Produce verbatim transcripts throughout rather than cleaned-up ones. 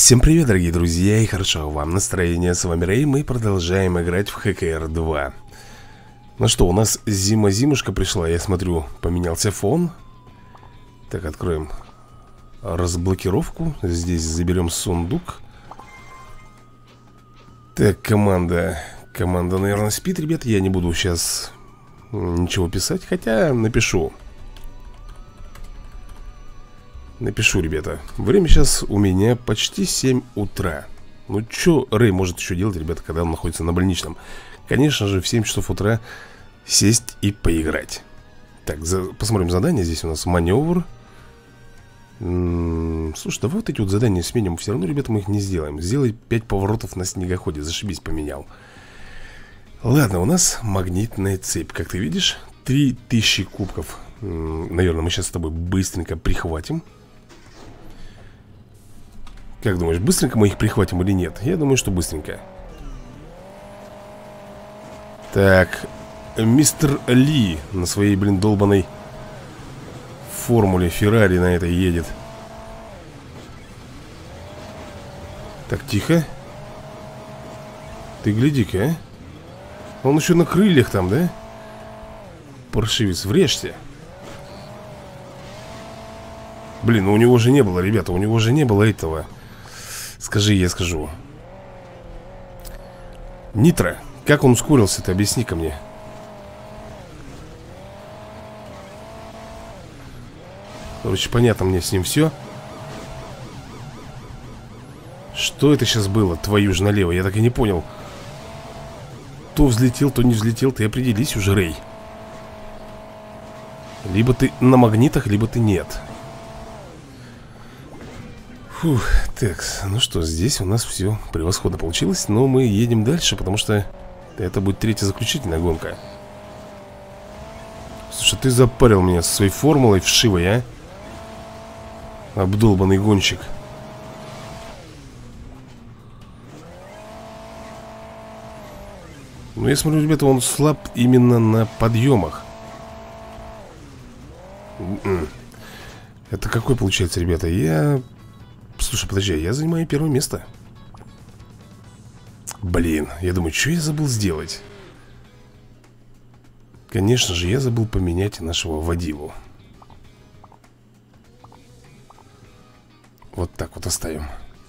Всем привет, дорогие друзья, и хорошо вам настроение. С вами Рэй, мы продолжаем играть в Хэ Кэ Эр два. Ну что, у нас зима-зимушка пришла, я смотрю, поменялся фон. Так, откроем разблокировку. Здесь заберем сундук. Так, команда Команда, наверное, спит, ребят. Я не буду сейчас ничего писать, хотя напишу Напишу, ребята. Время сейчас у меня почти семь утра. Ну, что Рэй может еще делать, ребята, когда он находится на больничном? Конечно же, в семь часов утра сесть и поиграть. Так, за... посмотрим задание. Здесь у нас маневр. М-м, слушай, давай вот эти вот задания сменим. Все равно, ребята, мы их не сделаем. Сделай пять поворотов на снегоходе. Зашибись, поменял. Ладно, у нас магнитная цепь. Как ты видишь, три тысячи кубков. М-м, наверное, мы сейчас с тобой быстренько прихватим. Как думаешь, быстренько мы их прихватим или нет? Я думаю, что быстренько. Так, мистер Ли на своей, блин, долбаной формуле Феррари на этой едет. Так, тихо. Ты гляди-ка, а? Он еще на крыльях там, да? Паршивец, врежься. Блин, ну у него же не было, ребята, у него же не было этого. Скажи, я скажу. Нитро, как он ускорился-то, объясни-ка мне. Короче, понятно мне с ним все. Что это сейчас было, твою же налево, я так и не понял. То взлетел, то не взлетел, ты определись уже, Рэй. Либо ты на магнитах, либо ты нет. Фух, так, ну что, здесь у нас все превосходно получилось. Но мы едем дальше, потому что это будет третья заключительная гонка. Слушай, ты запарил меня со своей формулой вшивой, а? Обдолбанный гонщик. Ну, я смотрю, ребята, он слаб именно на подъемах. Это какой получается, ребята? Я... Слушай, подожди, я занимаю первое место. Блин, я думаю, что я забыл сделать? Конечно же, я забыл поменять нашего водилу. Вот так вот оставим.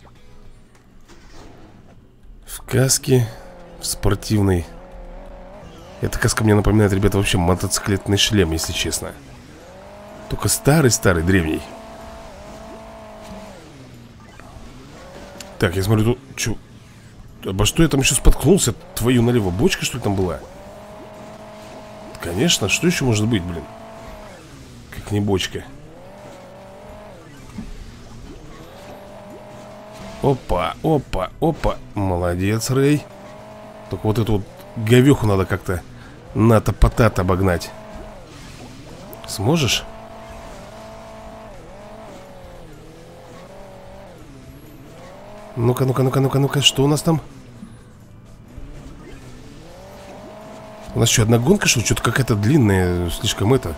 В каске, в спортивной. Эта каска мне напоминает, ребята, вообще мотоциклетный шлем, если честно. Только старый-старый, древний. Так, я смотрю, тут... Чё? Обо что я там еще споткнулся? Твою налево, бочка, что ли, там была? Конечно, что еще может быть, блин? Как не бочка. Опа, опа, опа. Молодец, Рэй. Только вот эту вот говеху надо как-то ната-потат обогнать. Сможешь? Ну-ка, ну-ка, ну-ка, ну-ка, ну-ка, что у нас там? У нас что, одна гонка, что ли? Что-то какая-то длинная, слишком это.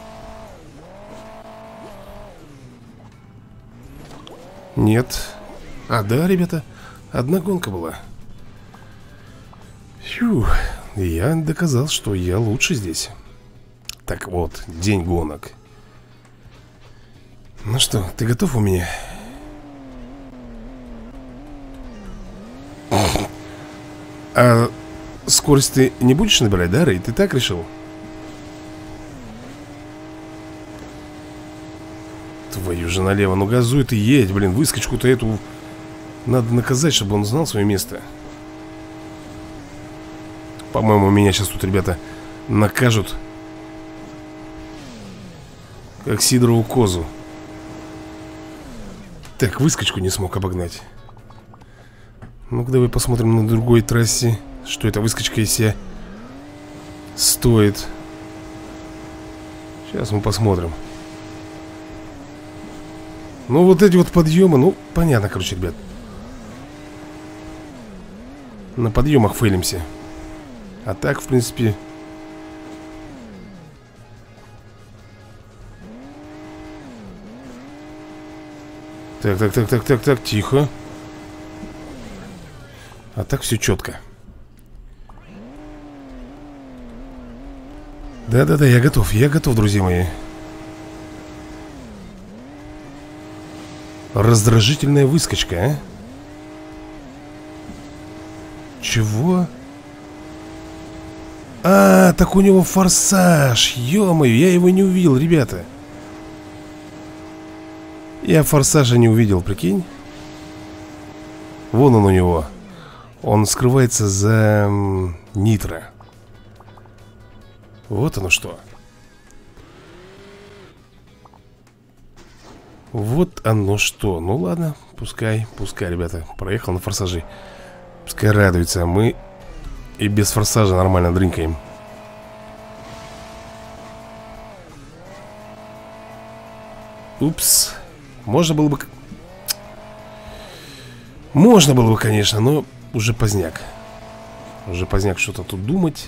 Нет. А, да, ребята, одна гонка была. Фью, я доказал, что я лучше здесь. Так вот, день гонок. Ну что, ты готов у меня? А скорость ты не будешь набирать, да, Рэй? Ты так решил? Твою же налево, ну газуй ты, едь, блин. Выскочку-то эту надо наказать, чтобы он знал свое место. По-моему, меня сейчас тут, ребята, накажут как сидорову козу. Так, выскочку не смог обогнать. Ну-ка, давай посмотрим на другой трассе, что эта выскочка из себя стоит. Сейчас мы посмотрим. Ну, вот эти вот подъемы, ну, понятно, короче, ребят. На подъемах фейлимся. А так, в принципе... Так, так, так, так, так, так, тихо. А так все четко. Да-да-да, я готов, я готов, друзья мои. Раздражительная выскочка, а? Чего? А, так у него форсаж. Ё-моё, я его не увидел, ребята. Я форсажа не увидел, прикинь. Вон он у него. Он скрывается за м, нитро. Вот оно что. Вот оно что. Ну ладно, пускай, пускай, ребята. Проехал на форсаже. Пускай радуется, а мы и без форсажа нормально дрынкаем. Упс. Можно было бы... Можно было бы, конечно, но уже поздняк. Уже поздняк что-то тут думать.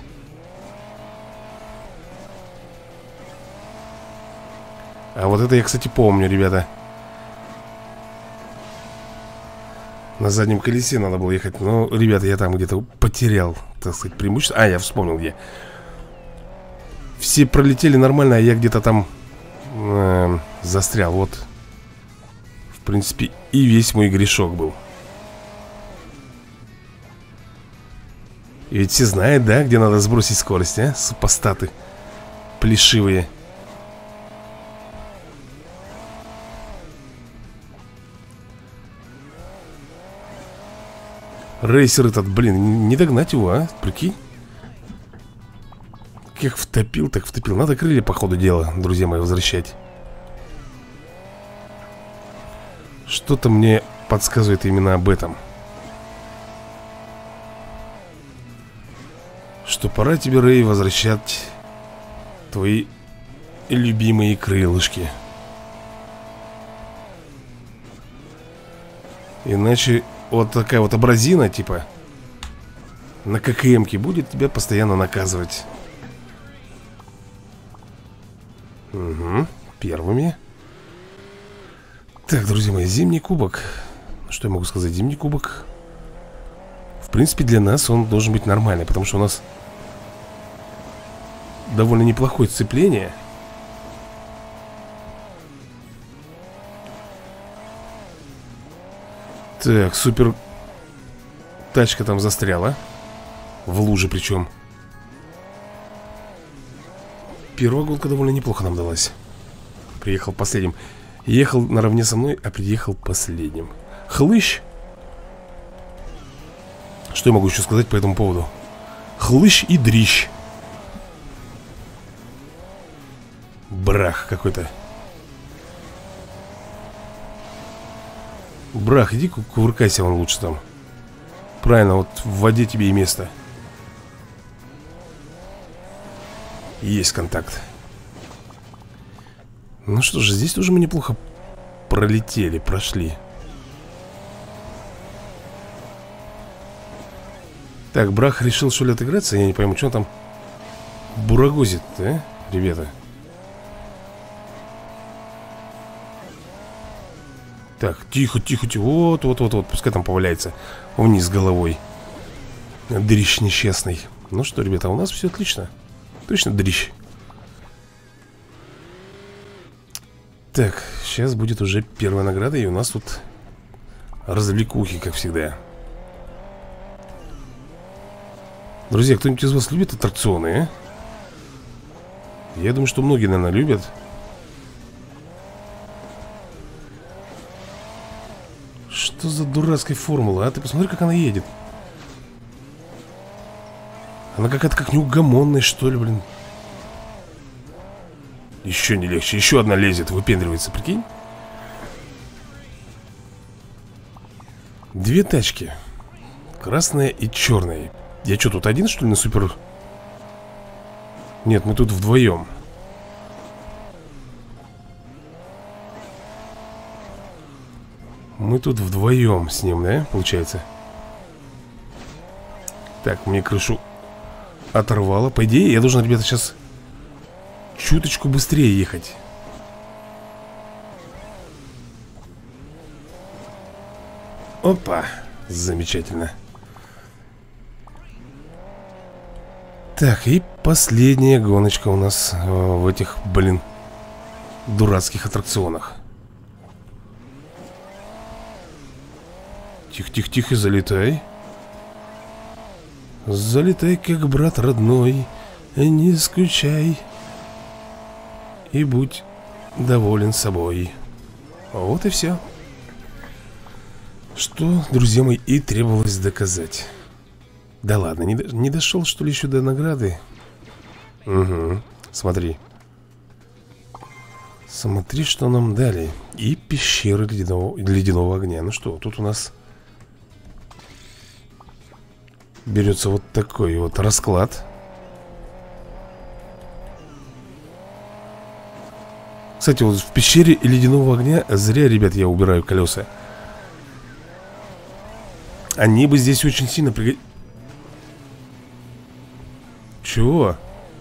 А вот это я, кстати, помню, ребята. На заднем колесе надо было ехать. Но, ребята, я там где-то потерял, так сказать, преимущество. А, я вспомнил где. Все пролетели нормально, а я где-то там э, застрял. Вот. В принципе, и весь мой грешок был. И ведь все знают, да, где надо сбросить скорость, а? Супостаты плешивые. Рейсер этот, блин, не догнать его, а? Прикинь. Как втопил, так втопил. Надо крылья по ходу дела, друзья мои, возвращать. Что-то мне подсказывает именно об этом. Что пора тебе, Рэй, возвращать твои любимые крылышки. Иначе вот такая вот абразина, типа, на ККМ-ке будет тебя постоянно наказывать. Угу, первыми. Так, друзья мои, зимний кубок. Что я могу сказать? Зимний кубок, в принципе, для нас он должен быть нормальный, потому что у нас довольно неплохое сцепление. Так, супер. Тачка там застряла. В луже причем. Первая гонка довольно неплохо нам далась. Приехал последним. Ехал наравне со мной, а приехал последним. Хлыщ. Что я могу еще сказать по этому поводу? Хлыщ и дрищ. Брах какой-то. Брах, иди кувыркайся вон лучше там. Правильно, вот в воде тебе и место. Есть контакт. Ну что же, здесь тоже мы неплохо пролетели, прошли. Так, Брах решил, что ли, отыграться? Я не пойму, что он там бурагозит, а, ребята? Так, тихо, тихо, тихо. Вот, вот, вот, вот, пускай там поваляется вниз головой. Дрищ несчастный. Ну что, ребята, у нас все отлично. Точно дрищ. Так, сейчас будет уже первая награда. И у нас тут развлекухи, как всегда. Друзья, кто-нибудь из вас любит аттракционы, а? Я думаю, что многие, наверное, любят. Что за дурацкая формула, а? Ты посмотри, как она едет. Она какая-то как неугомонная, что ли, блин. Еще не легче, еще одна лезет, выпендривается, прикинь. Две тачки. Красная и черная. Я что, тут один, что ли, на супер? Нет, мы тут вдвоем. Мы тут вдвоем с ним, да, получается? Так, мне крышу оторвало. По идее, я должен, ребята, сейчас чуточку быстрее ехать. Опа, замечательно. Так, и последняя гоночка у нас э, в этих, блин, дурацких аттракционах. Тихо-тихо-тихо, залетай. Залетай, как брат родной. Не скучай. И будь доволен собой. Вот и все. Что, друзья мои, и требовалось доказать. Да ладно, не, до... не дошел, что ли, еще до награды? Угу, смотри. Смотри, что нам дали. И пещеры ледяного, ледяного огня. Ну что, тут у нас берется вот такой вот расклад. Кстати, вот в пещере ледяного огня зря, ребят, я убираю колеса. Они бы здесь очень сильно пригодились. Чего?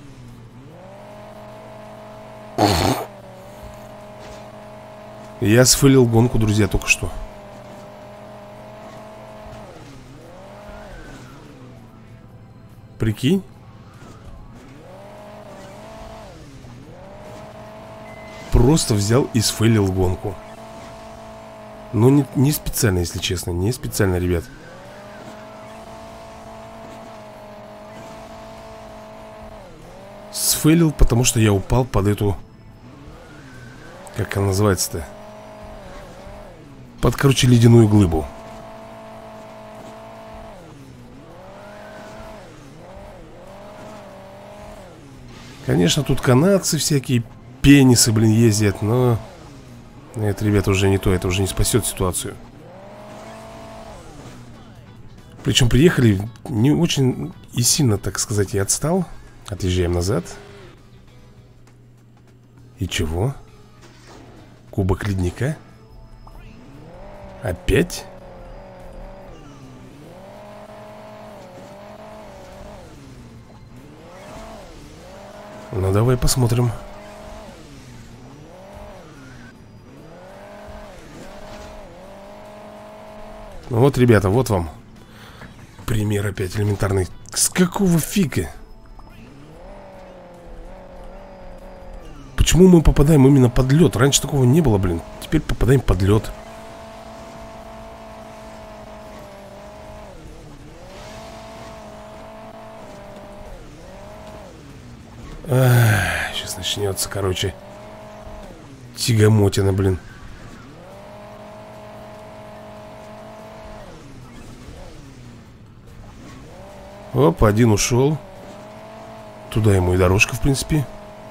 Я сфейлил гонку, друзья, только что. Прикинь. Просто взял и сфейлил гонку. Но не, не специально, если честно. Не специально, ребят. Сфейлил, потому что я упал под эту... Как она называется-то? Под, короче, ледяную глыбу. Конечно, тут канадцы всякие, пенисы, блин, ездят, но... Это, ребята, уже не то, это уже не спасет ситуацию. Причем приехали не очень и сильно, так сказать, я отстал. Отъезжаем назад. И чего? Кубок ледника? Опять? Ну давай посмотрим. Ну вот, ребята, вот вам пример опять элементарный. С какого фига? Почему мы попадаем именно под лед? Раньше такого не было, блин. Теперь попадаем под лед. Ах, сейчас начнется, короче, тягомотина, блин. Оп, один ушел. Туда ему и дорожка, в принципе.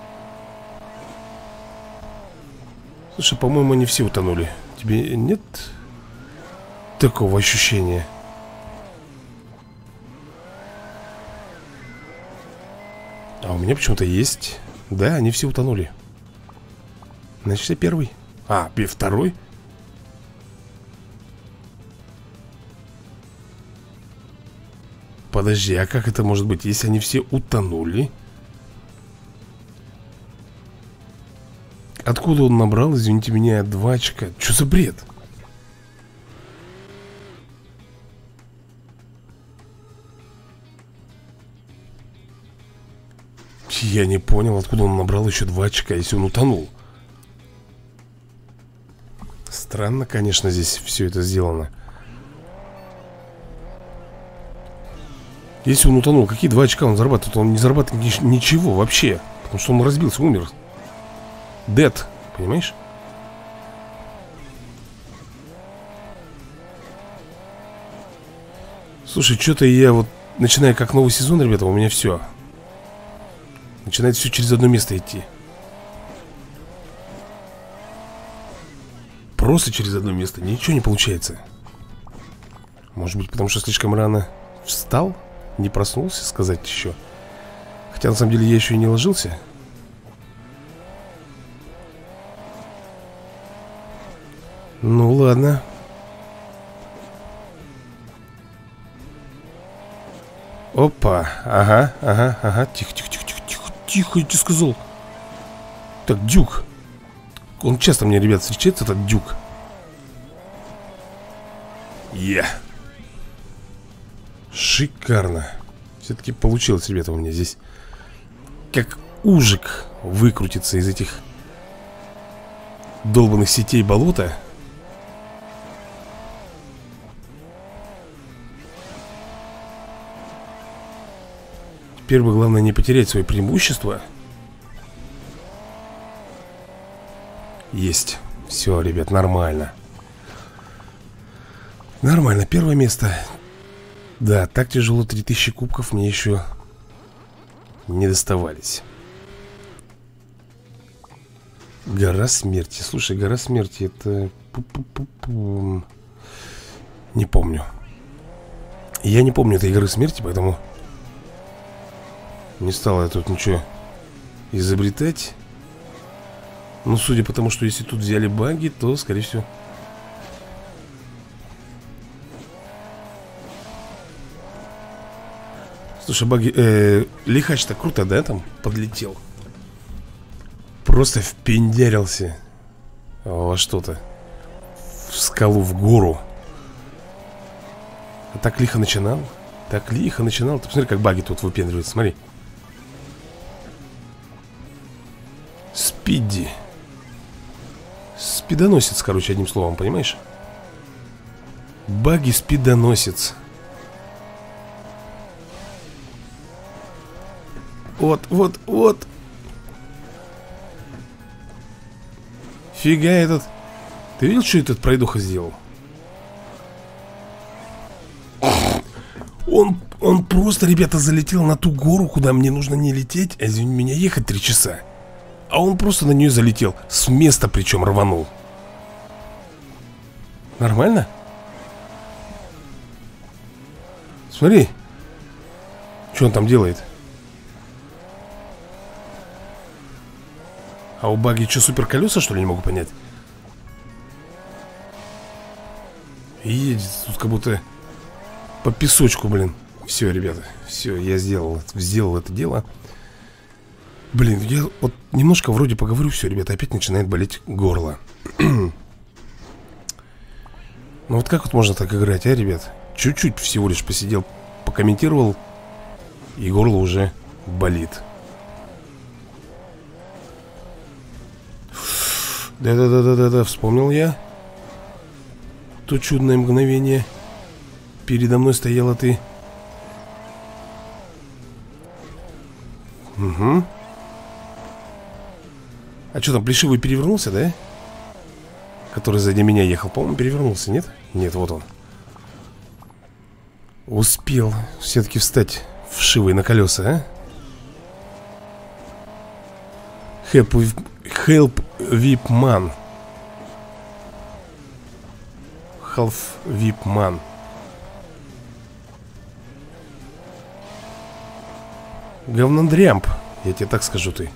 Слушай, по-моему, они все утонули. Тебе нет такого ощущения? А у меня почему-то есть. Да, они все утонули. Значит, я первый. А, второй? Подожди, а как это может быть, если они все утонули? Откуда он набрал, извините меня, два очка? Что за бред? Я не понял, откуда он набрал еще два очка, если он утонул. Странно, конечно, здесь все это сделано. Если он утонул, какие два очка он зарабатывает? Он не зарабатывает ничего вообще. Потому что он разбился, умер. Дед, понимаешь? Слушай, что-то я вот начинаю как новый сезон, ребята, у меня все начинает все через одно место идти. Просто через одно место, ничего не получается. Может быть, потому что слишком рано встал? Не проснулся, сказать еще. Хотя, на самом деле, я еще и не ложился. Ну, ладно. Опа, ага, ага, ага. Тихо, тихо, тихо, тихо, тихо, тихо, я тебе сказал. Так, Дюк. Он часто мне, ребят, встречается, этот Дюк. Е. Yeah. Шикарно. Все-таки получилось, ребята, у меня здесь как ужик выкрутиться из этих долбанных сетей болота. Теперь бы главное не потерять свои преимущества. Есть. Все, ребят, нормально. Нормально, первое место. Да, так тяжело, три тысячи кубков мне еще не доставались. Гора смерти. Слушай, гора смерти это... Пу-пу-пу-пу. Не помню. Я не помню этой горы смерти, поэтому не стал я тут ничего изобретать. Но судя по тому, что если тут взяли баги, то, скорее всего... Слушай, баги... Э, лихач-то круто, да, там подлетел? Просто впендярился во что-то. В скалу, в гору. А так лихо начинал. Так лихо начинал. Ты посмотри, как баги тут выпендриваются, смотри. Спиди. Спидоносец, короче, одним словом, понимаешь? Баги спидоносец. Вот, вот, вот. Фига этот. Ты видел, что этот пройдоха сделал? Он, он просто, ребята, залетел на ту гору, куда мне нужно не лететь, а извини меня, ехать три часа. А он просто на нее залетел. С места причем рванул. Нормально? Смотри. Что он там делает? А у баги что, супер колеса, что ли, не могу понять? Едет тут как будто по песочку, блин. Все, ребята, все, я сделал, сделал это дело. Блин, я вот немножко вроде поговорю, все, ребята, опять начинает болеть горло. Ну вот как вот можно так играть, а, ребят? Чуть-чуть всего лишь посидел, покомментировал, и горло уже болит. Да-да-да-да-да, вспомнил я то чудное мгновение. Передо мной стояла ты. Угу. А что там, плешивый перевернулся, да? Который сзади меня ехал, по-моему, перевернулся, нет? Нет, вот он. Успел все-таки встать вшивый на колеса, а? Help, help Vipman. Half Vipman. Говнодрямп, я тебе так скажу, ты.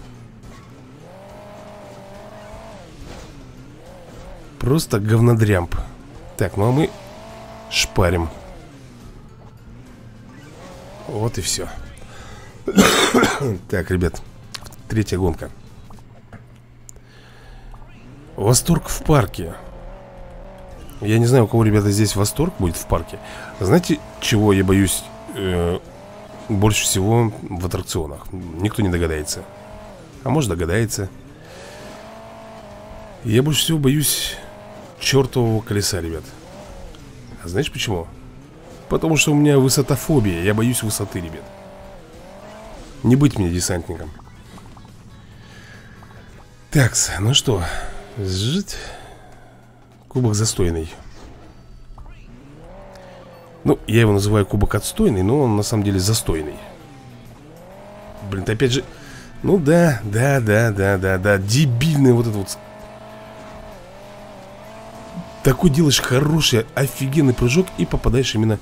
Просто говнодрямп. Так, ну а мы шпарим. Вот и все. Так, ребят, третья гонка. Восторг в парке. Я не знаю, у кого, ребята, здесь восторг будет в парке. Знаете, чего я боюсь э, больше всего в аттракционах? Никто не догадается. А может, догадается. Я больше всего боюсь чертового колеса, ребят. А знаешь почему? Потому что у меня высотофобия. Я боюсь высоты, ребят. Не быть мне десантником. Так, ну что, жить. Кубок застойный. Ну, я его называю кубок отстойный, но он на самом деле застойный. Блин, ты опять же... Ну да, да, да, да, да, да. Дебильный вот этот вот. Такой делаешь хороший, офигенный прыжок и попадаешь именно...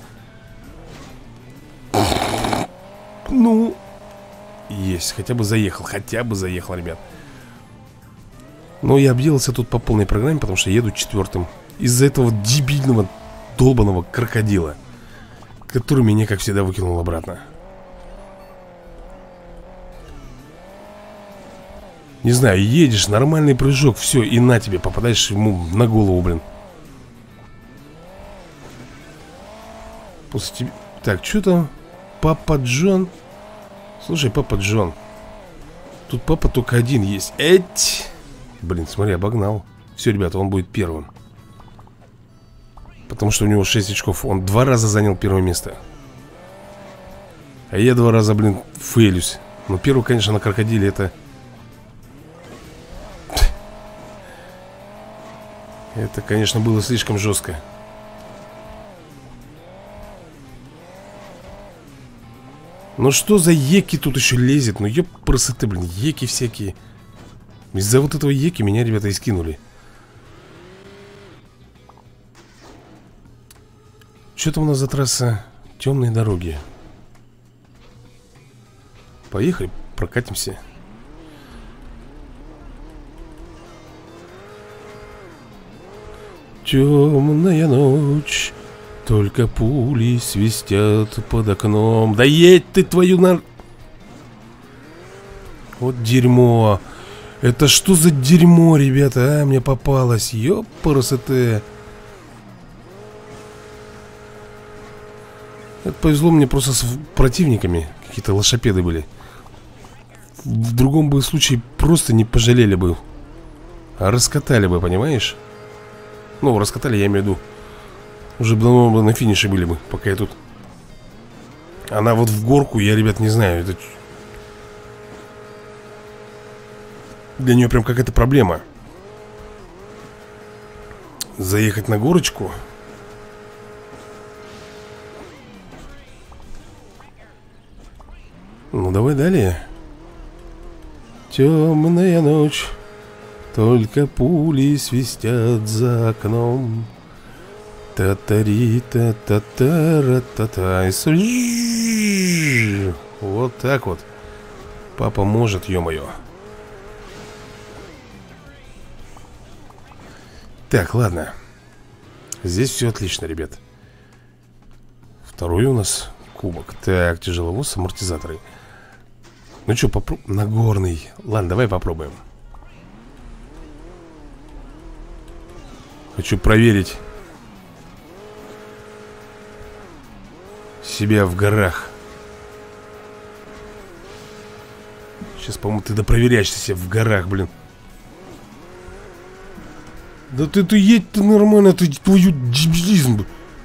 Ну... Есть, хотя бы заехал, хотя бы заехал, ребят. Но я обделался тут по полной программе, потому что еду четвертым. Из-за этого дебильного, долбаного крокодила, который меня, как всегда, выкинул обратно. Не знаю, едешь, нормальный прыжок, все, и на тебе, попадаешь ему на голову, блин. После тебя... Так, что там? Папа Джон. Слушай, Папа Джон, тут папа только один есть. Эть! Блин, смотри, обогнал. Все, ребята, он будет первым. Потому что у него шесть очков. Он два раза занял первое место. А я два раза, блин, фейлюсь. Но первый, конечно, на крокодиле это... Это, конечно, было слишком жестко. Ну что за еки тут еще лезет? Ну ёпрсоты, блин, еки всякие. Из-за вот этого еки меня, ребята, и скинули. Что там у нас за трасса? Темные дороги. Поехали, прокатимся. Темная ночь, только пули свистят под окном. Да едь ты твою нар... Вот дерьмо. Это что за дерьмо, ребята, а? Мне попалось. Ёпрсоте. Это повезло мне просто с противниками. Какие-то лошапеды были. В другом бы случае просто не пожалели бы. А раскатали бы, понимаешь? Ну, раскатали, я имею в виду. Уже давно бы на финише были бы, пока я тут. Она вот в горку, я, ребят, не знаю. Это... Для нее прям какая-то проблема. Заехать на горочку. Ну, давай далее. Темная ночь, только пули свистят за окном. Та-та-ри-та-та-та-ра-та-та. Вот так вот. Папа может, ё-моё. Так, ладно. Здесь все отлично, ребят. Второй у нас кубок. Так, тяжеловоз, амортизаторы. Ну что, попробуем. Нагорный. Ладно, давай попробуем. Хочу проверить себя в горах. Сейчас, по-моему, ты допроверяешься себя в горах, блин. Да ты, ты едь-то нормально, ты твою дебилизм.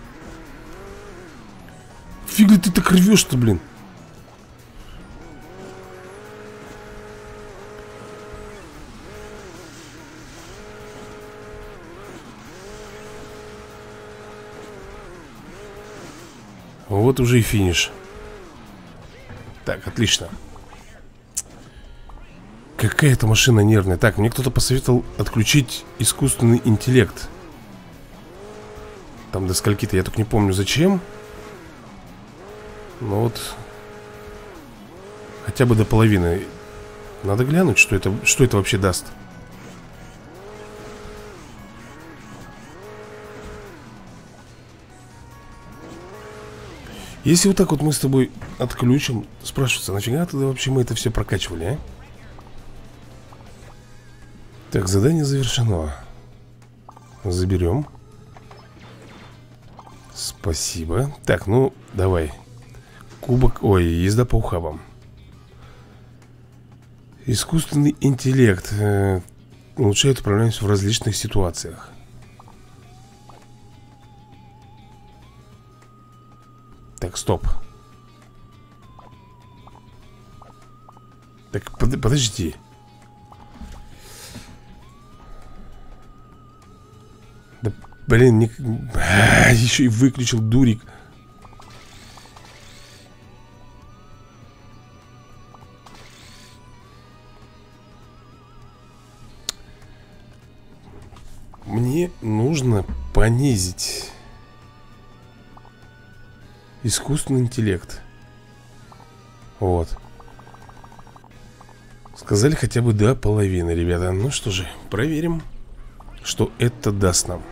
Фиг ли ты так рвешь-то, блин. Вот уже и финиш. Так, отлично. Какая-то машина нервная. Так, мне кто-то посоветовал отключить искусственный интеллект. Там до скольки-то, я только не помню зачем. Но вот хотя бы до половины. Надо глянуть, что это, что это вообще даст. Если вот так вот мы с тобой отключим, спрашивается, нафига тогда вообще мы это все прокачивали, а? Так, задание завершено. Заберем. Спасибо. Так, ну, давай. Кубок, ой, езда по ухабам. Искусственный интеллект э, улучшает управляемость в различных ситуациях. Так, стоп. Так, под, подожди. Да, блин, не... а, еще и выключил, дурик. Мне нужно понизить искусственный интеллект. Вот. Сказали хотя бы до половины, ребята. Ну что же, проверим, что это даст нам.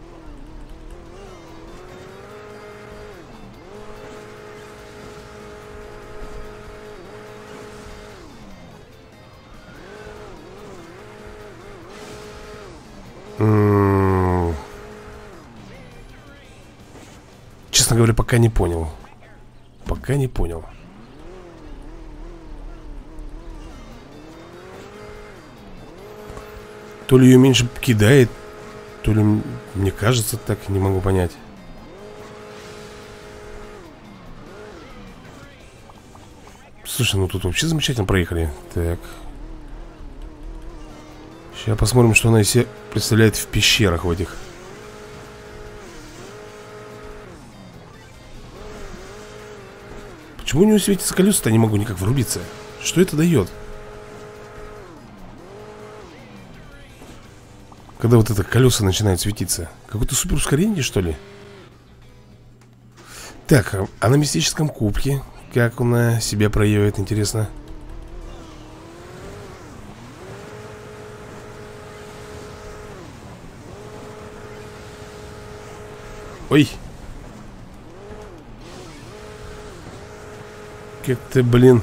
М-м-м. Честно говоря, пока не понял. пока не понял. То ли ее меньше кидает, то ли мне кажется, так не могу понять. Слушай, ну тут вообще замечательно проехали. Так. Сейчас посмотрим, что она из себя представляет в пещерах в этих. Почему у него светится колеса-то, не могу никак врубиться? Что это дает? Когда вот это колеса начинают светиться. Какое-то супер ускорение, что ли? Так, а на мистическом кубке как она себя проявит, интересно? Ой! Как-то, блин.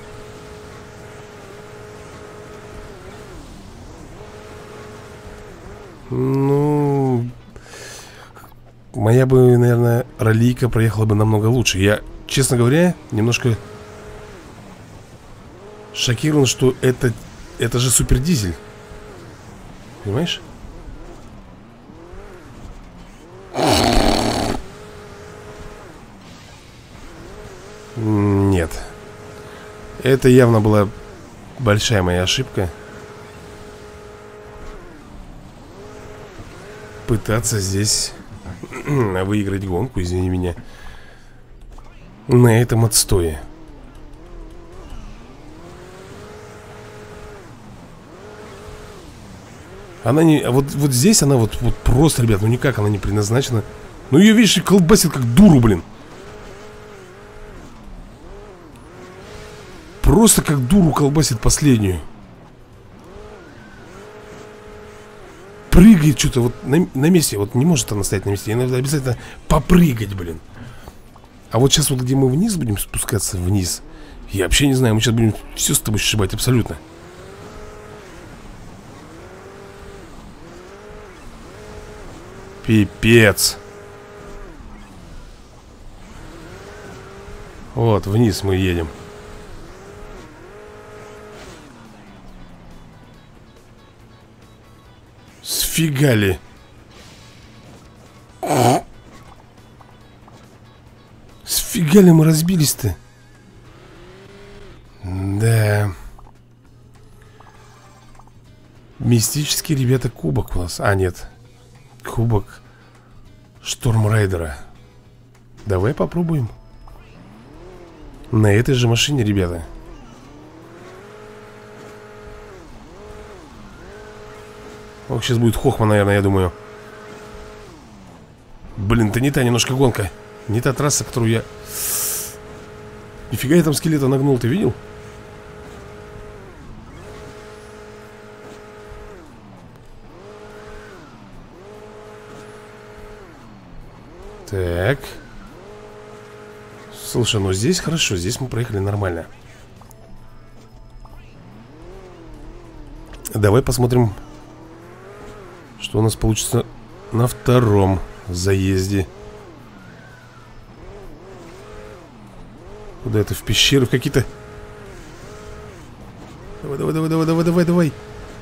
Ну... Моя бы, наверное, раллийка проехала бы намного лучше. Я, честно говоря, немножко шокирован, что это... Это же супердизель. Понимаешь? Нет. Это явно была большая моя ошибка. Пытаться здесь выиграть гонку, извини меня, на этом отстое. Она не... Вот, вот здесь она вот, вот просто, ребят, ну никак она не предназначена. Ну ее, видишь, колбасит как дуру, блин. Просто как дуру колбасит последнюю. Прыгает что-то вот на, на месте. Вот не может она стоять на месте. Ей надо обязательно попрыгать, блин. А вот сейчас вот где мы вниз будем спускаться, вниз, я вообще не знаю, мы сейчас будем все с тобой сшибать абсолютно. Пипец. Вот, вниз мы едем. Сфига ли? Сфига ли мы разбились-то? Да. Мистический, ребята, кубок у нас. А, нет. Кубок Штормрайдера. Давай попробуем. На этой же машине, ребята. Ох, сейчас будет хохма, наверное, я думаю. Блин, это не та немножко гонка. Не та трасса, которую я... Нифига я там скелета нагнул, ты видел? Так. Слушай, ну здесь хорошо, здесь мы проехали нормально. Давай посмотрим, что у нас получится на втором заезде. Куда это? В пещеру? В какие-то... Давай, давай, давай, давай, давай, давай, давай.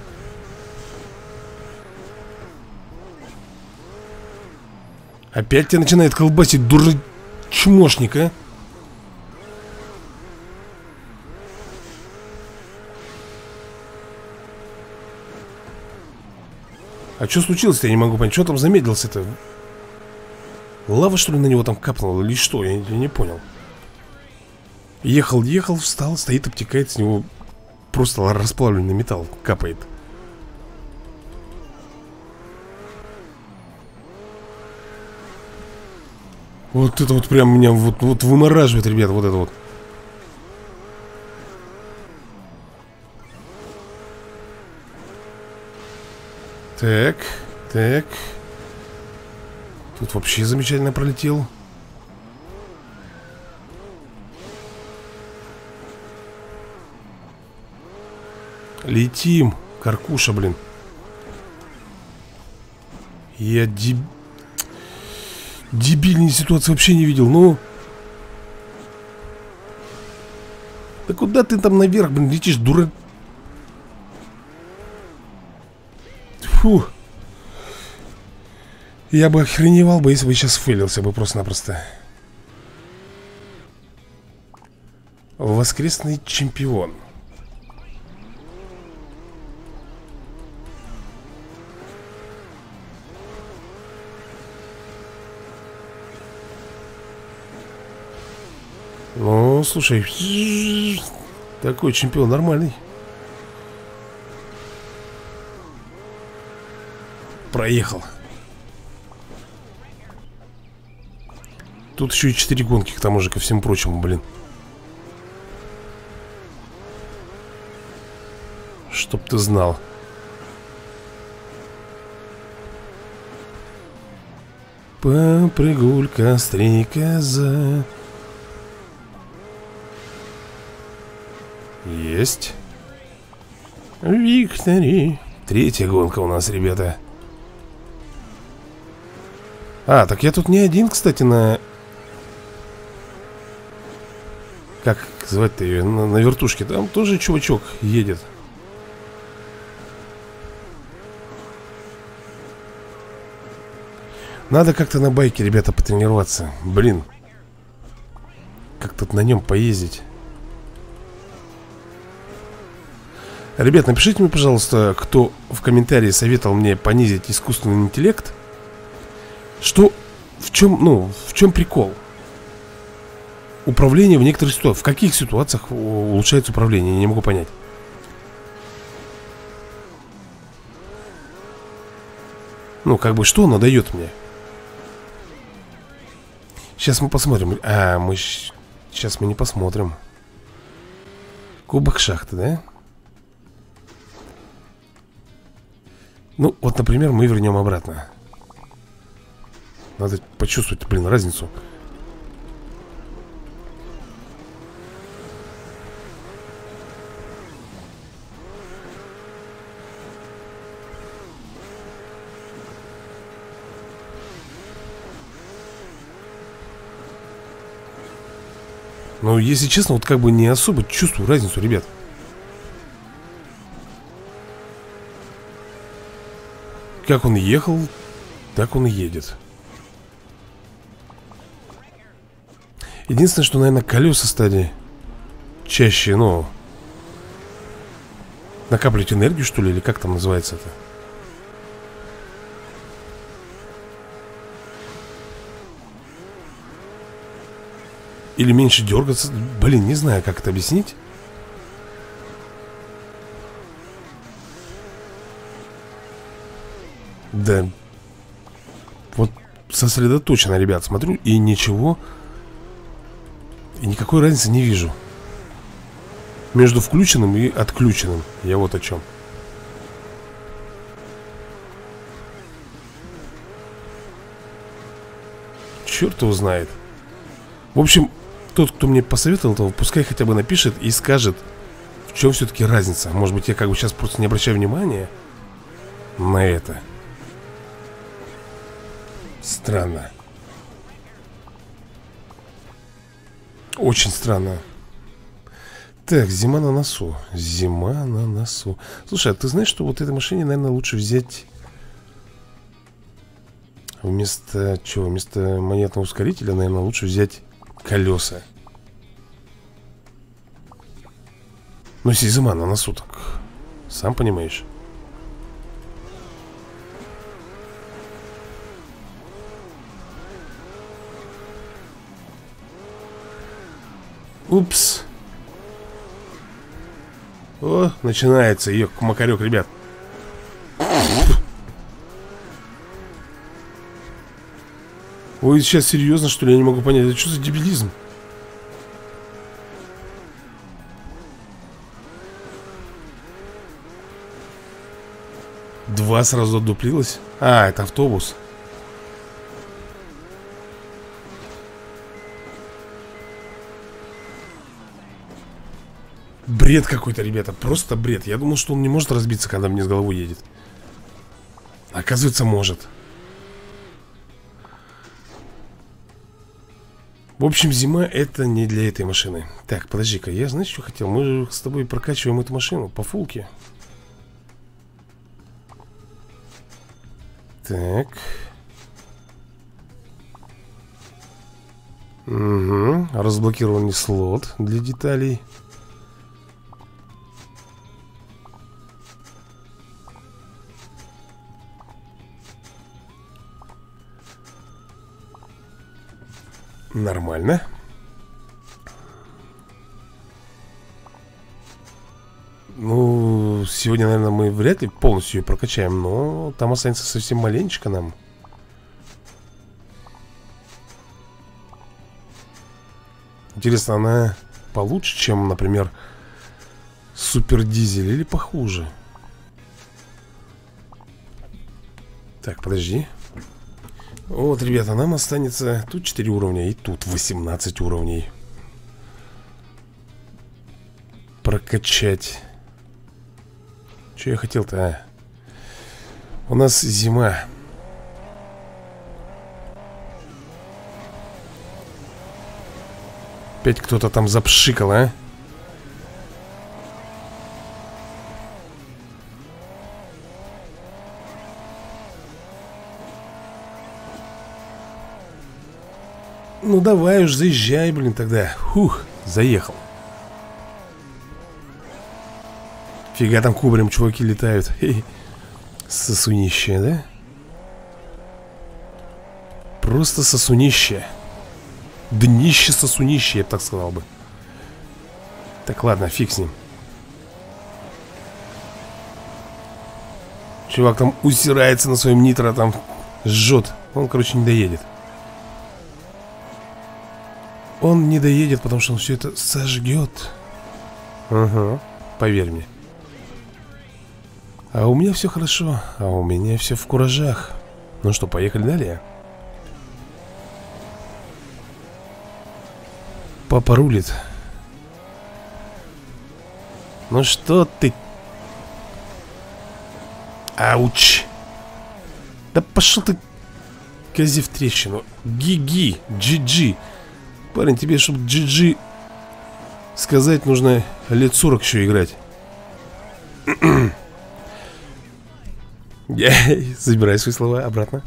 Опять тебя начинает колбасить, дурачмошник, а? А что случилось-то, я не могу понять. Что там замедлился-то? Лава, что ли, на него там капнула? Или что? Я, я не понял. Ехал, ехал, встал, стоит, обтекает. С него просто расплавленный металл капает. Вот это вот прям меня вот, вот вымораживает, ребята, вот это вот. Так, так. Тут вообще замечательно пролетел. Летим, каркуша, блин. Я деб... дебильной ситуации вообще не видел. Ну, Да куда ты там наверх, блин, летишь, дурак? Фу. Я бы охреневал бы, если бы сейчас фейлился бы просто-напросто. Воскресный чемпион. Ну, слушай, такой чемпион нормальный. Проехал. Тут еще и четыре гонки, к тому же, ко всему прочему, блин. Чтоб ты знал. Попрыгулька, стрекоза. Есть. Виктори. Третья гонка у нас, ребята. А, так я тут не один, кстати, на... Как звать-то ее? На, на вертушке. Там тоже чувачок едет. Надо как-то на байке, ребята, потренироваться. Блин. Как тут на нем поездить. Ребят, напишите мне, пожалуйста, кто в комментарии советовал мне понизить искусственный интеллект. Что, в чем, ну, в чем прикол? Управление в некоторых ситуациях. В каких ситуациях улучшается управление? Я не могу понять. Ну, как бы, что оно дает мне? Сейчас мы посмотрим. А, мы... Сейчас мы не посмотрим. Кубок шахты, да? Ну, вот, например, мы вернем обратно. Надо почувствовать, блин, разницу. Ну, если честно, вот как бы не особо чувствую разницу, ребят. Как он ехал, так он и едет. Единственное, что, наверное, колеса стали чаще, ну, накапливать энергию, что ли, или как там называется это? Или меньше дергаться. Блин, не знаю, как это объяснить. Да. Вот сосредоточенно, ребят, смотрю, и ничего. И никакой разницы не вижу между включенным и отключенным. Я вот о чем. Черт его знает. В общем, тот, кто мне посоветовал, то пускай хотя бы напишет и скажет, в чем все-таки разница. Может быть, я как бы сейчас просто не обращаю внимания на это. Странно. Очень странно. Так, зима на носу. Зима на носу. Слушай, а ты знаешь, что вот этой машине, наверное, лучше взять вместо чего? Вместо монетного ускорителя, наверное, лучше взять колеса. Ну, если зима на носу, так сам понимаешь. Упс. О, начинается ее макарек, ребят. Ой, сейчас серьезно, что ли? Я не могу понять, это что за дебилизм? Два сразу отдуплилось. А, это автобус. Бред какой-то, ребята, просто бред. Я думал, что он не может разбиться, когда мне с головой едет. Оказывается, может. В общем, зима это не для этой машины. Так, подожди-ка, я знаешь, что хотел? Мы же с тобой прокачиваем эту машину по фулке. Так. Угу. Разблокированный слот для деталей. Нормально. Ну, сегодня, наверное, мы вряд ли полностью ее прокачаем, но там останется совсем маленечко нам. Интересно, она получше, чем, например, Супер Дизель, или похуже? Так, подожди. Вот, ребята, нам останется тут четыре уровня и тут восемнадцать уровней прокачать. Что я хотел-то, а? У нас зима. Опять кто-то там запшикал, а? Ну давай уж, заезжай, блин, тогда. Фух, заехал. Фига там кубарем чуваки летают. Хе-хе. Сосунище, да? Просто сосунище. Днище сосунище, я бы так сказал бы. Так, ладно, фиг с ним. Чувак там усирается на своем нитро, там жжет. Он, короче, не доедет. Он не доедет, потому что он все это сожгет. Ага, поверь мне. А у меня все хорошо. А у меня все в куражах. Ну что, поехали далее. Папа рулит. Ну что ты? Ауч. Да пошел ты, кози в трещину. Ги-ги, джи-джи. Парень, тебе, чтобы джи-джи сказать, нужно лет сорок еще играть. Я забираю свои слова обратно.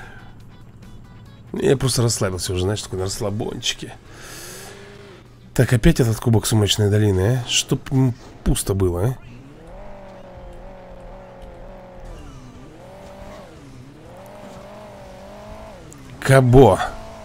Я просто расслабился уже, знаешь, такой на расслабончике. Так, опять этот кубок Сумрачной долины, а? Чтоб пусто было, а? Кабо.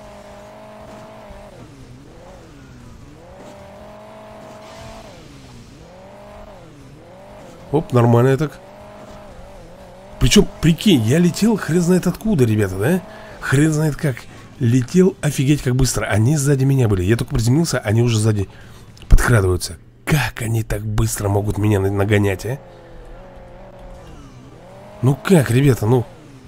Оп, нормально так. Причем, прикинь, я летел хрен знает откуда, ребята, да? Хрен знает как. Летел офигеть как быстро. Они сзади меня были. Я только приземлился, они уже сзади подкрадываются. Как они так быстро могут меня нагонять, а? Ну как, ребята, ну.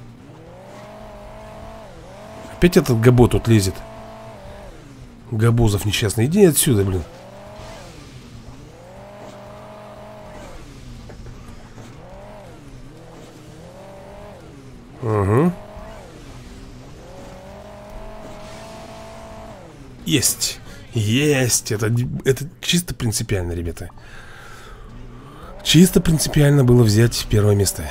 Опять этот Габо тут лезет. Габозов несчастный. Иди отсюда, блин. Угу. Есть. Есть. Это, это чисто принципиально, ребята. Чисто принципиально было взять первое место.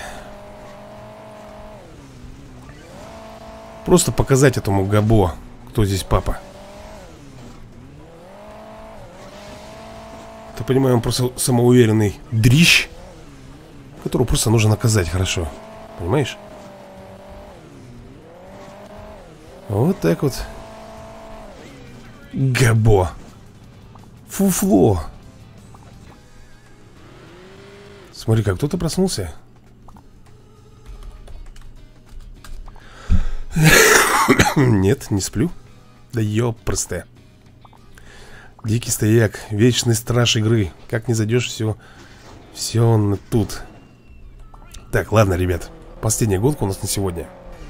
Просто показать этому Габо, кто здесь папа. Ты понимаешь, он просто самоуверенный дрищ, которого просто нужно наказать хорошо. Понимаешь? Вот так вот. Габо. Фуфло. Смотри, как кто-то проснулся. Нет, не сплю. Да ёпрсте. Дикий стояк, вечный страж игры. Как не зайдешь, все. Все он тут. Так, ладно, ребят. Последняя гонка у нас на сегодня.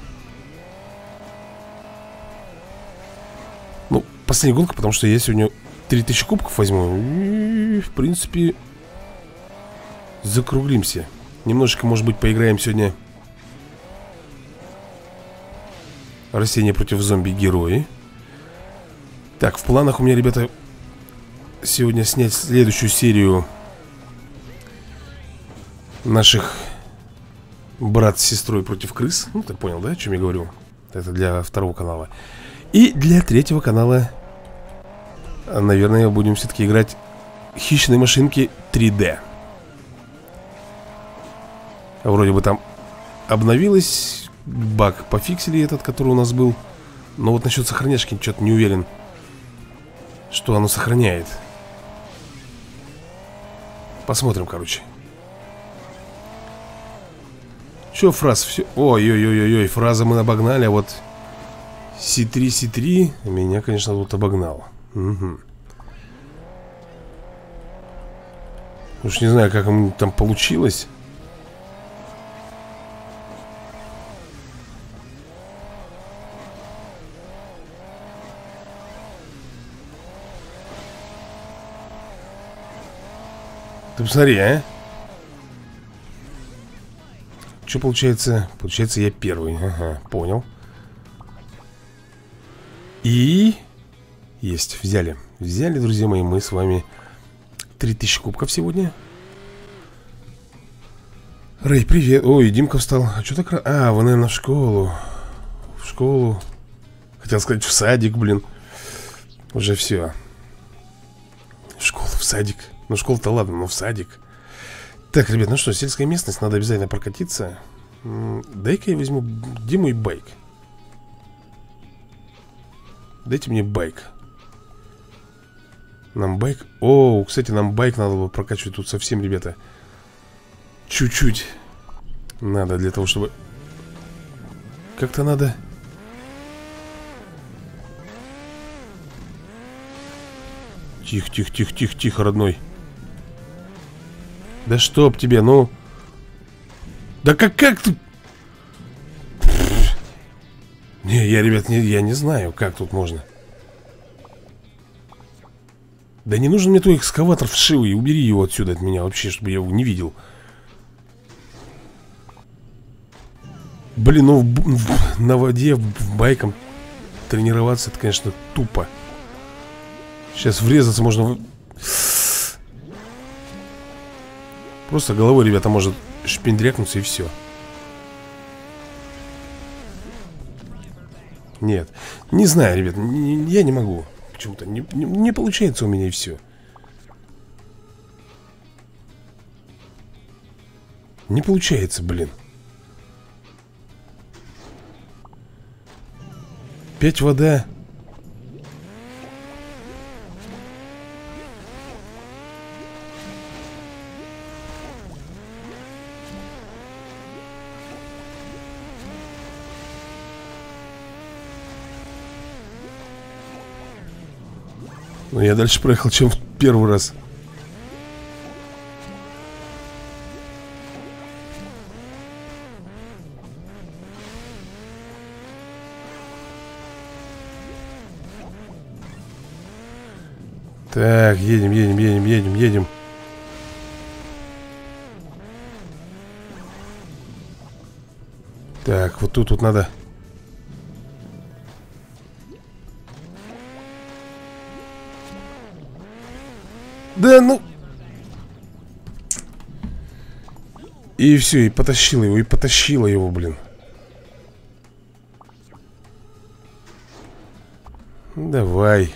Ну, последняя гонка, потому что я сегодня три тысячи кубков возьму. И, в принципе, закруглимся. Немножечко, может быть, поиграем сегодня. Растения против зомби-герои. Так, в планах у меня, ребята, сегодня снять следующую серию наших брат с сестрой против крыс. Ну, ты понял, да, о чем я говорю? Это для второго канала. И для третьего канала, наверное, будем все-таки играть хищные машинки три дэ. Вроде бы там обновилось, баг пофиксили этот, который у нас был. Но вот насчет сохраняшки что-то не уверен, что оно сохраняет. Посмотрим, короче. Че, фраз, все. Ой-ой-ой-ой, фраза мы обогнали, а вот си три си три меня, конечно, тут обогнал. Угу. Уж не знаю, как ему там получилось. Ты посмотри, а? Что получается? Получается, я первый. Ага, понял. И... Есть, взяли. Взяли, друзья мои, мы с вами три тысячи кубков сегодня. Рэй, привет. Ой, Димка встал. А что так рано? А, вы, наверное, в школу. В школу. Хотел сказать, в садик, блин. Уже все. В школу, в садик. Ну, школа-то ладно, но в садик. Так, ребят, ну что, сельская местность, надо обязательно прокатиться. Дай-ка я возьму Диму и байк. Дайте мне байк. Нам байк... О, кстати, нам байк надо было прокачивать тут совсем, ребята. Чуть-чуть надо для того, чтобы... Как-то надо... Тихо, тихо, тихо, тихо, тихо, родной. Да чтоб тебе, ну... Да как, как тут... Не, я, ребят, не, я не знаю, как тут можно. Да не нужен мне твой экскаватор вшивый. Убери его отсюда от меня вообще, чтобы я его не видел. Блин, ну в, в, на воде в байком тренироваться, это, конечно, тупо. Сейчас врезаться можно... Просто головой, ребята, может шпиндрякнуться и все. Нет, не знаю, ребят, не, я не могу. Почему-то не, не, не получается у меня и все. Не получается, блин. Опять вода. Но я дальше проехал, чем в первый раз. Так, едем, едем, едем, едем, едем. Так, вот тут вот надо. Да ну. И все, и потащила его, и потащила его, блин. Давай.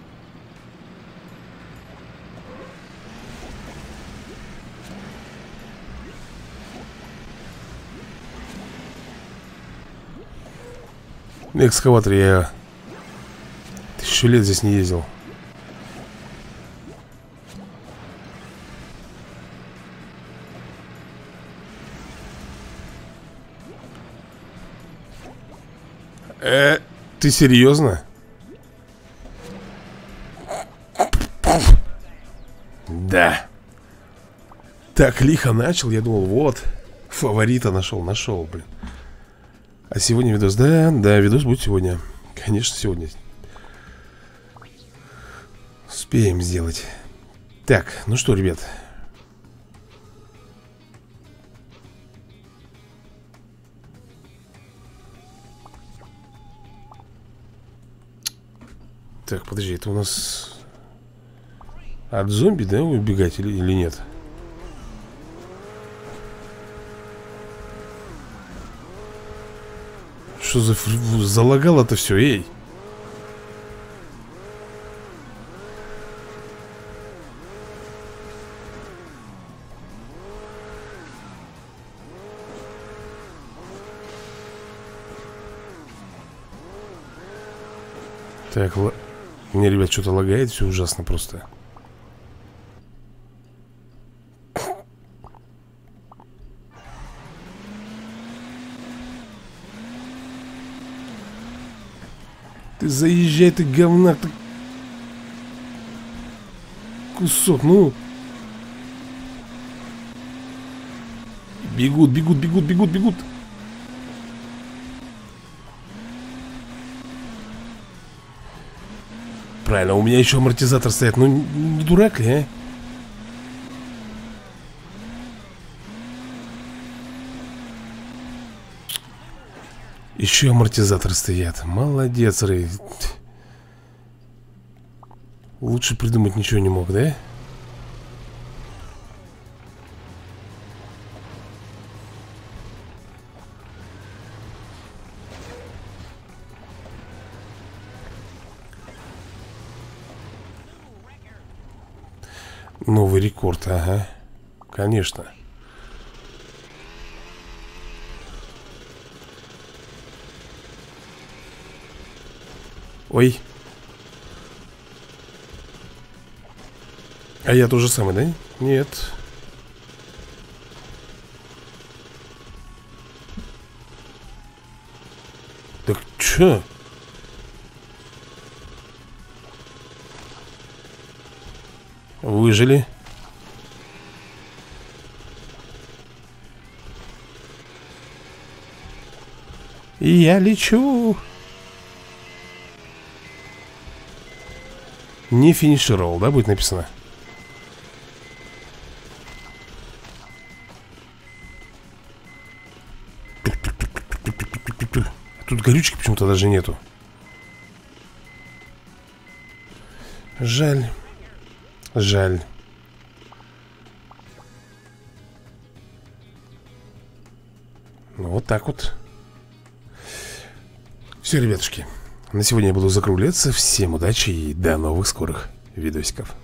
На экскаваторе я тысячу лет здесь не ездил. Э, ты серьезно? Да. Так лихо начал, я думал, вот, фаворита нашел, нашел, блин. А сегодня видос, да, да, видос будет сегодня. Конечно, сегодня. Успеем сделать. Так, ну что, ребят. Так, подожди, это у нас от зомби, да, убегать или, или нет? Что за... залагало-то все, эй? Так, л... мне, ребят, что-то лагает, все ужасно просто. Ты заезжай, ты говна, ты... Кусок, ну. Бегут, бегут, бегут, бегут, бегут. Правильно, у меня еще амортизатор стоит. Ну, не дурак ли, а? Еще амортизаторы стоят. Молодец, Рэй. Лучше придумать ничего не мог, да? Новый рекорд, ага. Конечно. Ой. А я то же самое, да? Нет. Так чё? Выжили. И я лечу. Не финишировал, да, будет написано? Тут горючки почему-то даже нету. Жаль. Жаль. Ну, вот так вот. Все, ребятушки. На сегодня я буду закругляться. Всем удачи и до новых скорых видосиков.